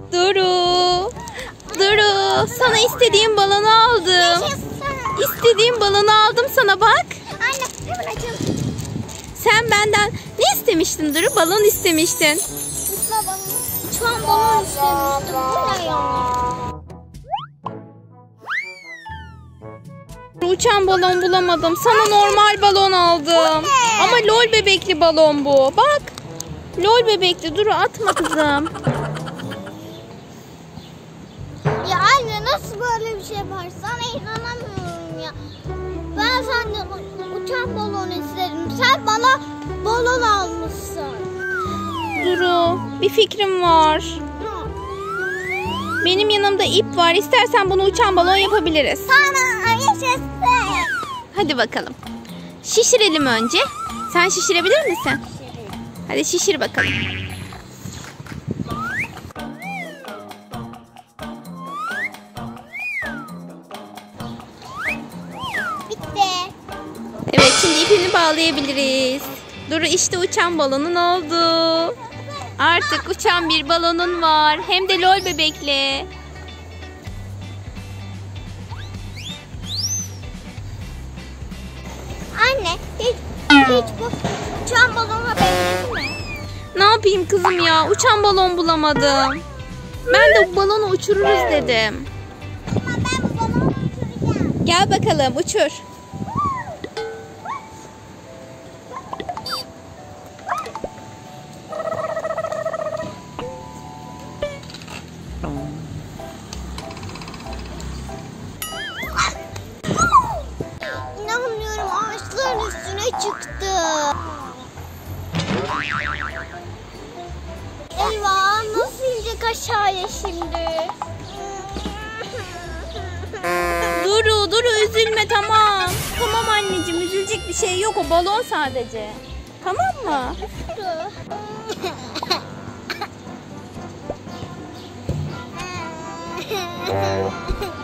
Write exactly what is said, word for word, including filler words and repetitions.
Duru. Duru. Sana istediğim balonu aldım. İstediğim balonu aldım sana bak. Anne hemen açalım. Sen benden ne istemiştin Duru? Balon istemiştin. Uçan balon istemiştim. Bu ne ya? Uçan balon bulamadım. Sana normal balon aldım. Ama lol bebekli balon bu. Bak. Lol bebekli. Duru atma kızım. Ya anne nasıl böyle bir şey var? Sana inanamıyorum ya. Ben senden uçan balon istedim. Sen bana balon almışsın. Duru, bir fikrim var. Benim yanımda ip var. İstersen bunu uçan balon yapabiliriz. Sana yaşasın. Hadi bakalım. Şişirelim önce. Sen şişirebilir misin? Hadi şişir bakalım. Bitti. Evet, şimdi ipini bağlayabiliriz. Duru, işte uçan balonun oldu. Artık uçan bir balonun var. Hem de lol bebekli. Anne hiç, hiç bu uçan balona benzedi mi? Ne yapayım kızım ya? Uçan balon bulamadım. Ben de bu balonu uçururuz dedim. Ama ben bu balonu uçuracağım. Gel bakalım, uçur. İnanmıyorum, ağaçların üstüne çıktı. Eyvah, nasıl inecek aşağıya şimdi? Duru, Duru üzülme, tamam. Tamam anneciğim, üzülecek bir şey yok. O balon sadece. Tamam mı? Dur.